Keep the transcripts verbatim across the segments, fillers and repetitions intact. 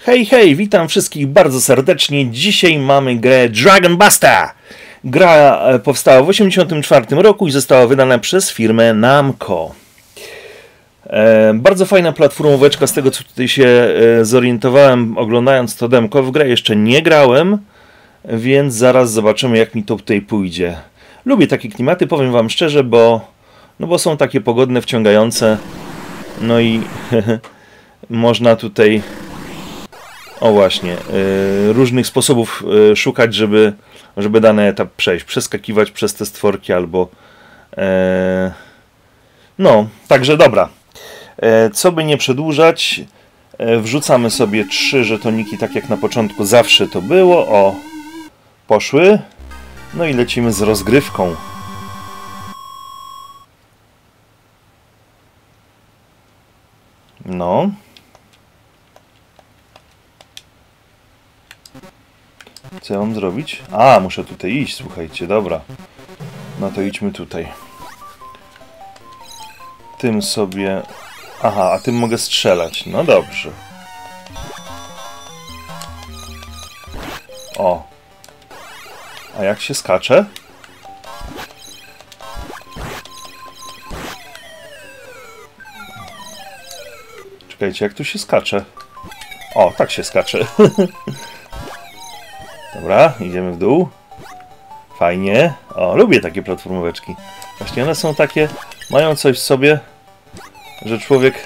Hej, hej, witam wszystkich bardzo serdecznie. Dzisiaj mamy grę Dragon Buster. Gra powstała w tysiąc dziewięćset osiemdziesiątym czwartym roku i została wydana przez firmę Namco. E, bardzo fajna platformóweczka, z tego co tutaj się e, zorientowałem oglądając to demko. W grę jeszcze nie grałem, więc zaraz zobaczymy, jak mi to tutaj pójdzie. Lubię takie klimaty, powiem wam szczerze, bo, no bo są takie pogodne, wciągające. No i można tutaj... O właśnie, y, różnych sposobów y, szukać, żeby, żeby dany etap przejść. Przeskakiwać przez te stworki albo... E, no, także dobra. E, co by nie przedłużać, e, wrzucamy sobie trzy żetoniki, tak jak na początku zawsze to było. O, poszły. No i lecimy z rozgrywką. No. Co ja mam zrobić? A, muszę tutaj iść, słuchajcie, dobra. No to idźmy tutaj. Tym sobie... Aha, a tym mogę strzelać. No dobrze. O. A jak się skacze? Czekajcie, jak tu się skacze? O, tak się skacze. Dobra, idziemy w dół. Fajnie. O, lubię takie platformóweczki. Właśnie one są takie, mają coś w sobie, że człowiek...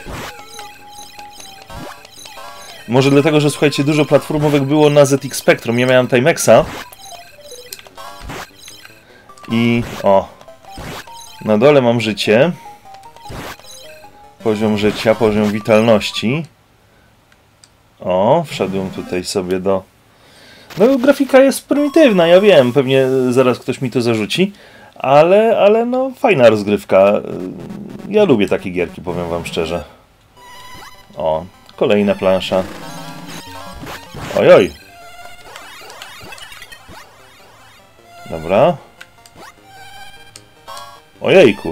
Może dlatego, że słuchajcie, dużo platformówek było na Z X Spectrum. Ja miałem Timexa. I o, na dole mam życie. Poziom życia, poziom witalności. O, wszedłem tutaj sobie do... No, grafika jest prymitywna, ja wiem, pewnie zaraz ktoś mi to zarzuci, ale, ale no, fajna rozgrywka. Ja lubię takie gierki, powiem wam szczerze. O, kolejna plansza. Ojoj. Dobra. Ojejku.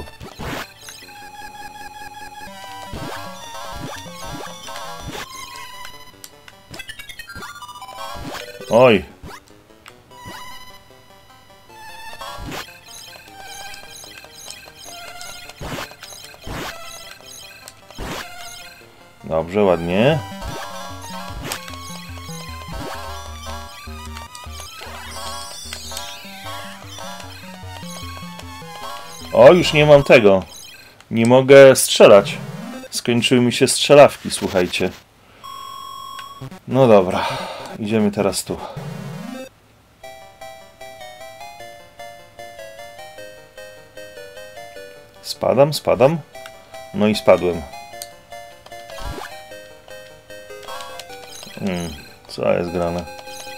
Oj. Dobrze, ładnie. O, już nie mam tego. Nie mogę strzelać. Skończyły mi się strzelawki, słuchajcie. No dobra. Idziemy teraz tu. Spadam, spadam. No i spadłem. Hmm, co jest grane?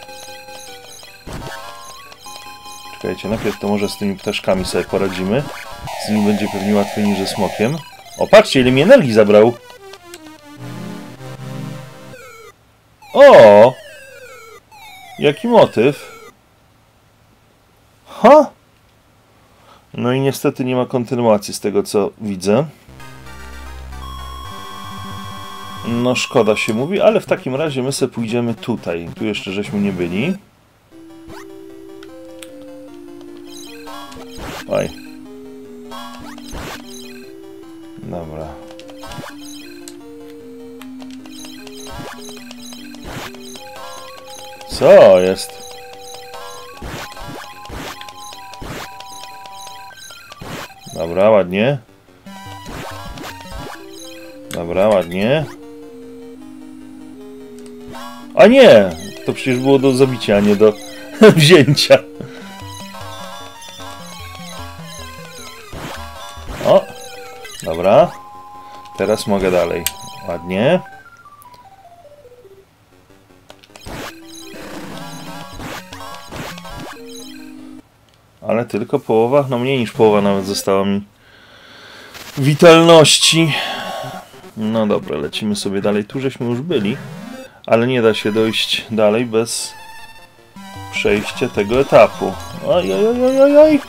Czekajcie, najpierw to może z tymi ptaszkami sobie poradzimy. Z nimi będzie pewnie łatwiej niż ze smokiem. O, patrzcie, ile mi energii zabrał. O! Jaki motyw? Ha! No i niestety nie ma kontynuacji z tego, co widzę. No szkoda się mówi, ale w takim razie my sobie pójdziemy tutaj. Tu jeszcze żeśmy nie byli. Oj. Dobra. Co jest? Dobra, ładnie. Dobra, ładnie. A nie! To przecież było do zabicia, a nie do wzięcia. O! Dobra. Teraz mogę dalej. Ładnie. Ale tylko połowa, no mniej niż połowa nawet została mi witalności. No dobra, lecimy sobie dalej. Tu żeśmy już byli, ale nie da się dojść dalej bez przejścia tego etapu. Oj, oj, oj, oj, oj.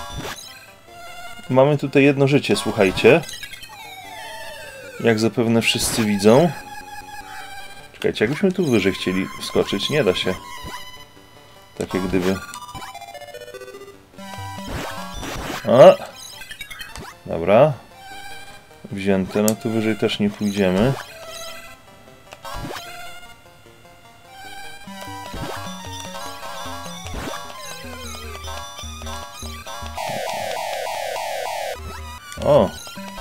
Mamy tutaj jedno życie, słuchajcie. Jak zapewne wszyscy widzą. Czekajcie, jakbyśmy tu wyżej chcieli wskoczyć, nie da się. Tak jak gdyby. A! Dobra. Wzięte, no tu wyżej też nie pójdziemy. O!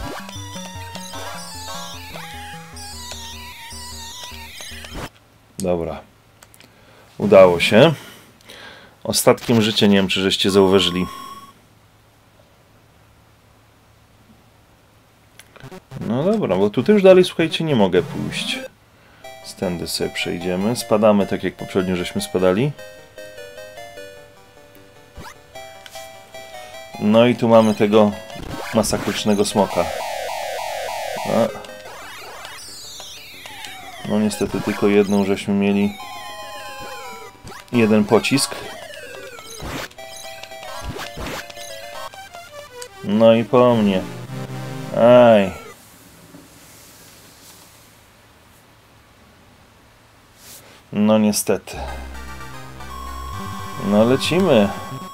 Dobra. Udało się. Ostatkiem życia, nie wiem, czy żeście zauważyli. No dobra, bo tutaj już dalej, słuchajcie, nie mogę pójść. Stędy sobie przejdziemy. Spadamy tak, jak poprzednio żeśmy spadali. No i tu mamy tego masakrycznego smoka. A. No niestety tylko jedną żeśmy mieli. Jeden pocisk. No i po mnie. Aj. No niestety. No lecimy.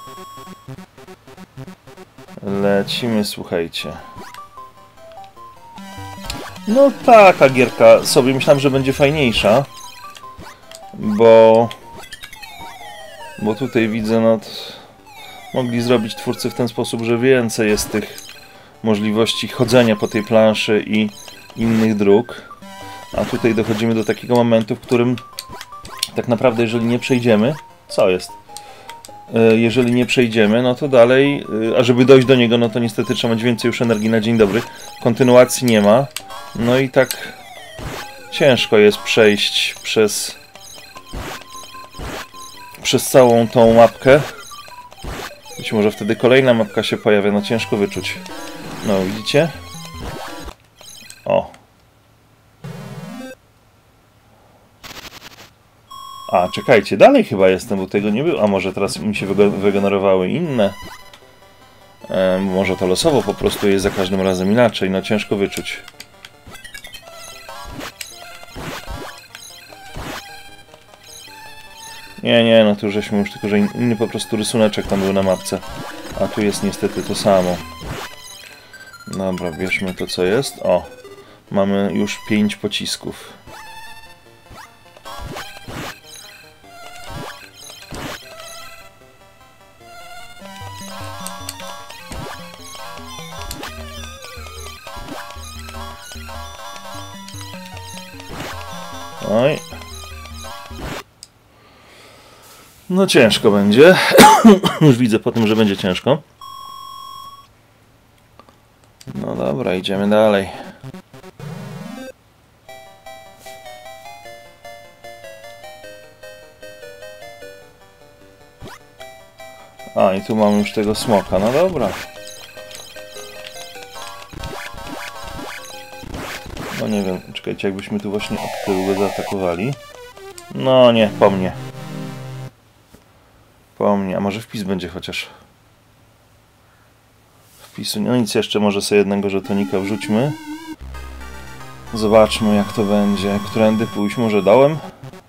Lecimy, słuchajcie. No taka gierka sobie myślałem, że będzie fajniejsza. Bo... Bo tutaj widzę, no... Mogli zrobić twórcy w ten sposób, że więcej jest tych możliwości chodzenia po tej planszy i innych dróg. A tutaj dochodzimy do takiego momentu, w którym tak naprawdę, jeżeli nie przejdziemy... Co jest? Jeżeli nie przejdziemy, no to dalej... A żeby dojść do niego, no to niestety trzeba mieć więcej już energii na dzień dobry. Kontynuacji nie ma. No i tak... Ciężko jest przejść przez... Przez całą tą mapkę. Być może wtedy kolejna mapka się pojawia, no ciężko wyczuć. No, widzicie? O. A, czekajcie, dalej chyba jestem, bo tego nie było. A może teraz mi się wygenerowały inne? E, może to losowo po prostu jest za każdym razem inaczej, no ciężko wyczuć. Nie, nie, no tu żeśmy już, tylko że inny po prostu rysuneczek tam był na mapce. A tu jest niestety to samo. Dobra, bierzmy to, co jest. O, mamy już pięć pocisków. Oj. No ciężko będzie. Już widzę po tym, że będzie ciężko. No dobra, idziemy dalej. A, i tu mamy już tego smoka. No dobra. No nie wiem, czekajcie, jakbyśmy tu właśnie od tyłu go zaatakowali. No nie, po mnie. Po mnie, a może wpis będzie chociaż. Wpisu, no nic, jeszcze może sobie jednego żetonika wrzućmy. Zobaczmy, jak to będzie. Którędy pójść? Może dołem?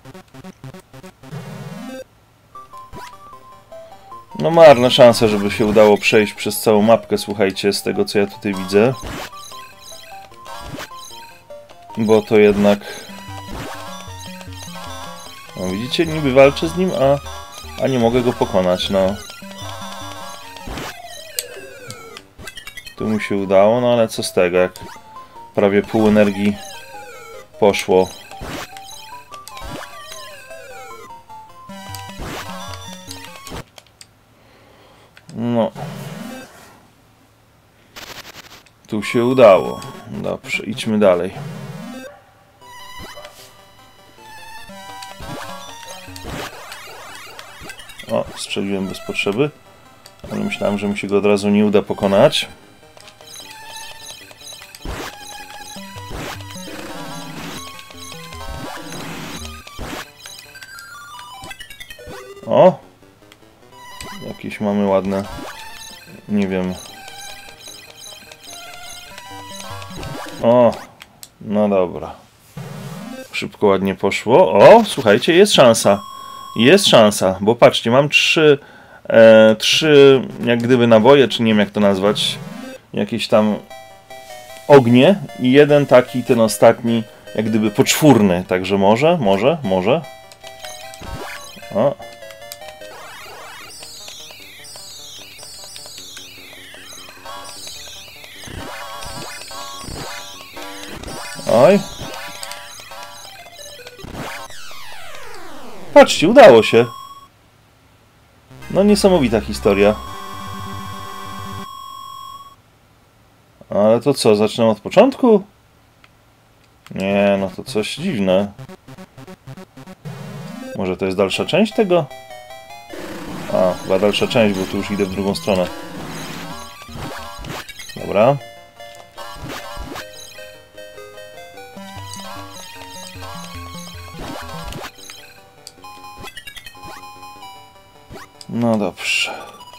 No marna szansa, żeby się udało przejść przez całą mapkę, słuchajcie, z tego, co ja tutaj widzę. Bo to jednak... No widzicie, niby walczę z nim, a, a nie mogę go pokonać, no. Tu mu się udało, no ale co z tego, jak prawie pół energii poszło. No. Tu się udało. Dobrze, idźmy dalej. O, strzeliłem bez potrzeby. Ale myślałem, że mi się go od razu nie uda pokonać. O! Jakieś mamy ładne... Nie wiem... O! No dobra. szybko, ładnie poszło. O, słuchajcie, jest szansa. Jest szansa, bo patrzcie, mam trzy, e, trzy jak gdyby naboje, czy nie wiem jak to nazwać, jakieś tam ognie i jeden taki, ten ostatni, jak gdyby poczwórny, także może, może, może. O. Oj. Patrzcie, udało się. No niesamowita historia. Ale to co, zaczynam od początku? Nie, no to coś dziwne. Może to jest dalsza część tego? A, chyba dalsza część, bo tu już idę w drugą stronę. Dobra. No dobrze.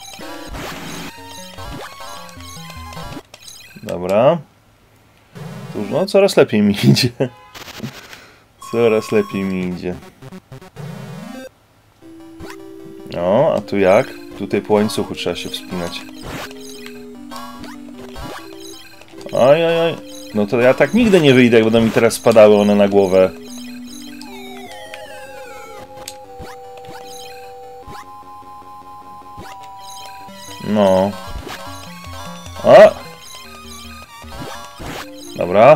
Dobra. No, coraz lepiej mi idzie. Coraz lepiej mi idzie. No, a tu jak? Tutaj po łańcuchu trzeba się wspinać. Oj, oj, oj. No to ja tak nigdy nie wyjdę, jak będą mi teraz spadały one na głowę. No. O! Dobra.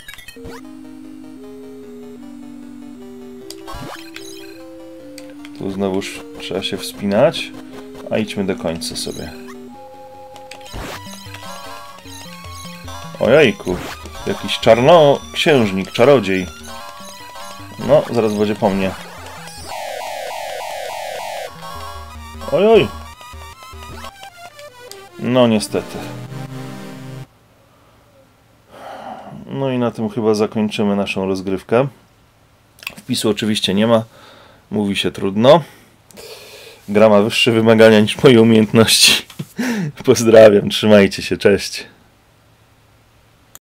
Tu znowuż trzeba się wspinać. A idźmy do końca sobie. Ojejku. Jakiś czarnoksiężnik, czarodziej. No, zaraz będzie po mnie. Ojoj. No niestety. No i na tym chyba zakończymy naszą rozgrywkę. Wpisu oczywiście nie ma. Mówi się trudno. Gra ma wyższe wymagania niż moje umiejętności. Pozdrawiam, trzymajcie się, cześć.